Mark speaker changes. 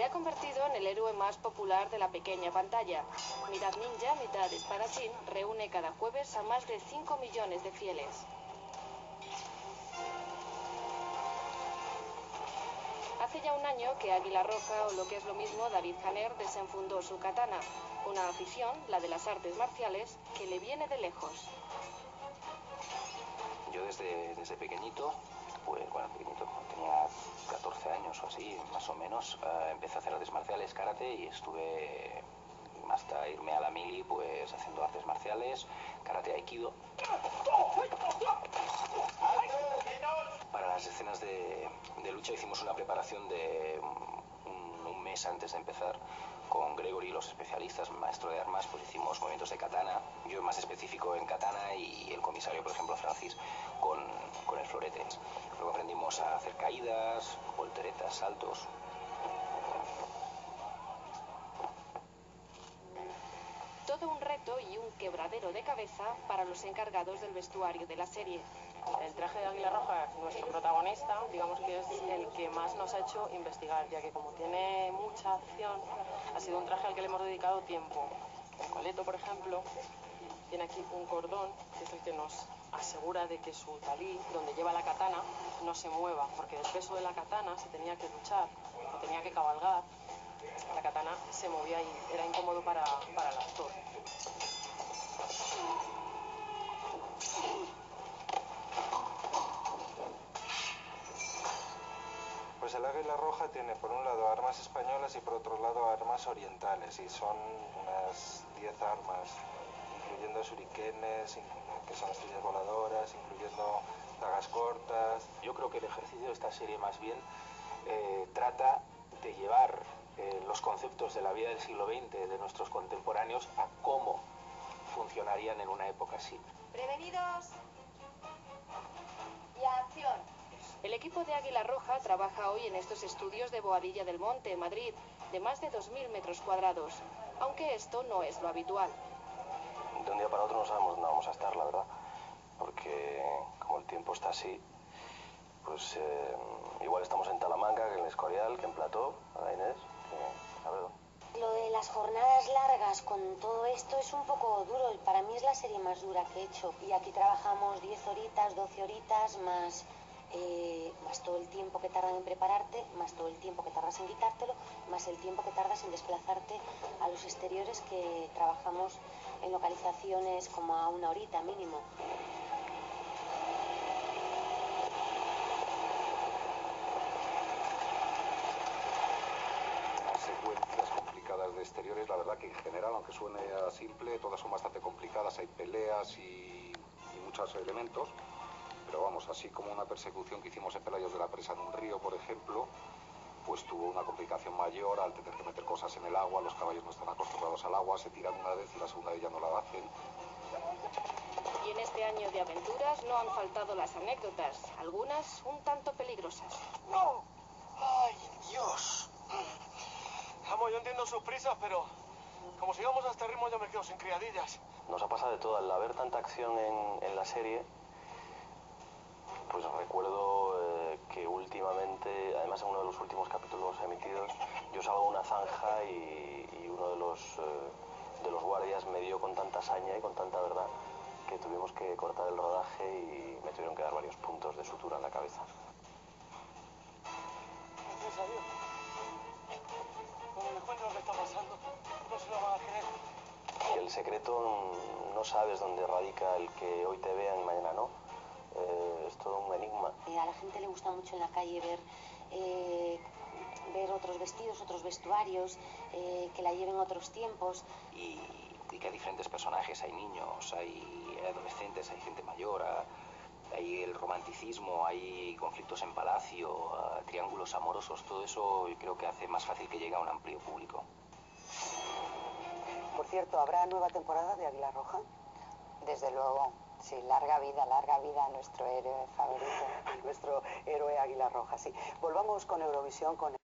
Speaker 1: ha convertido en el héroe más popular de la pequeña pantalla. Mitad ninja, mitad espadachín, reúne cada jueves a más de 5 millones de fieles. Hace ya un año que Águila Roja, o lo que es lo mismo, David Janer, desenfundó su katana. Una afición, la de las artes marciales, que le viene de lejos.
Speaker 2: Yo desde pequeñito, pues bueno, tenía 14 años o así, más o menos, empecé a hacer artes marciales, karate, y estuve hasta irme a la mili, pues haciendo artes marciales, karate, aikido. Para las escenas de lucha hicimos una preparación de un mes antes de empezar con Gregory, los especialistas, maestro de armas, pues hicimos movimientos de katana, yo más específico en katana y el comisario, por ejemplo, Francis, con el florete. Luego aprendimos a hacer caídas, volteretas, saltos.
Speaker 1: Todo un reto y un quebradero de cabeza para los encargados del vestuario de la serie.
Speaker 3: El traje de Águila Roja, nuestro protagonista, digamos que es el que más nos ha hecho investigar, ya que como tiene mucha acción, ha sido un traje al que le hemos dedicado tiempo. El coleto, por ejemplo, tiene aquí un cordón, que es el que nos asegura de que su talí, donde lleva la katana, no se mueva, porque del peso de la katana se tenía que luchar, o tenía que cabalgar, la katana se movía y era incómodo para el actor.
Speaker 4: Pues el Águila Roja tiene por un lado armas españolas y por otro lado armas orientales, y son unas 10 armas, incluyendo shurikenes, que son estrellas voladoras, incluyendo dagas cortas.
Speaker 2: Yo creo que el ejercicio de esta serie más bien trata de llevar los conceptos de la vida del siglo XX, de nuestros contemporáneos, a cómo funcionarían en una época así.
Speaker 1: ¡Prevenidos! ¡Y acción! El equipo de Águila Roja trabaja hoy en estos estudios de Boadilla del Monte, Madrid, de más de 2000 metros cuadrados, aunque esto no es lo habitual.
Speaker 2: De un día para otro no sabemos dónde vamos a estar, la verdad, porque como el tiempo está así, pues igual estamos en Talamanca, que en El Escorial, que en Plató, a Inés, que a ver.
Speaker 5: Lo de las jornadas largas con todo esto es un poco duro. Para mí es la serie más dura que he hecho. Y aquí trabajamos 10 horitas, 12 horitas, más todo el tiempo que tardan en prepararte, más todo el tiempo que tardas en quitártelo, más el tiempo que tardas en desplazarte a los exteriores, que trabajamos en localizaciones como a 1 horita mínimo.
Speaker 6: De exteriores, la verdad que en general, aunque suene a simple, todas son bastante complicadas, hay peleas y muchos elementos, pero vamos, así como una persecución que hicimos en Pelayos de la Presa en un río, por ejemplo, pues tuvo una complicación mayor al tener que meter cosas en el agua, los caballos no están acostumbrados al agua, se tiran una vez y la segunda vez ya no la hacen.
Speaker 1: Y en este año de aventuras no han faltado las anécdotas, algunas un tanto peligrosas.
Speaker 7: ¡No! ¡Ay, Dios! Vamos, yo entiendo sus prisas, pero como sigamos a este ritmo yo me quedo sin criadillas.
Speaker 2: Nos ha pasado de todo, al haber tanta acción en la serie, pues recuerdo que últimamente, además en uno de los últimos capítulos emitidos, yo salgo a una zanja y uno de los guardias me dio con tanta saña y con tanta verdad que tuvimos que cortar el rodaje y me tuvieron que dar varios puntos de sutura en la cabeza.
Speaker 7: Gracias a Dios. Cuando me cuenten lo que está pasando, no se lo van a creer.
Speaker 2: El secreto no sabes dónde radica el que hoy te vean y mañana no. Es todo un enigma.
Speaker 5: A la gente le gusta mucho en la calle ver otros vestidos, otros vestuarios, que la lleven otros tiempos.
Speaker 2: Y que hay diferentes personajes, hay niños, hay adolescentes, hay gente mayor, hay el romanticismo, hay conflictos en palacio, triángulos amorosos, todo eso creo que hace más fácil que llegue a un amplio público.
Speaker 8: Por cierto, ¿habrá nueva temporada de Águila Roja?
Speaker 9: Desde luego, sí, larga vida a nuestro héroe favorito.
Speaker 8: Nuestro héroe Águila Roja, sí. Volvamos con Eurovisión, con